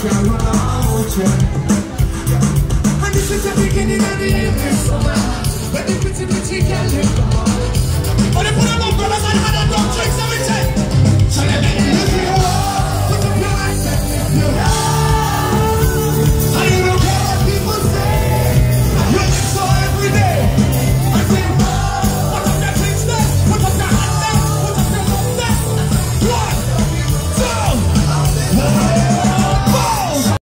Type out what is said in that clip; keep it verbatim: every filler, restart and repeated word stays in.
can't run out, yeah. And this is the beginning of the end, so when the pretty pretty can live on.